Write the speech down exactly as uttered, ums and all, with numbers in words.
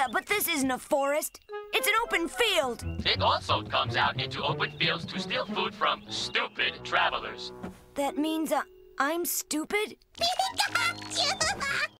Yeah, but this isn't a forest. It's an open field. It also comes out into open fields to steal food from stupid travelers. That means uh, I'm stupid?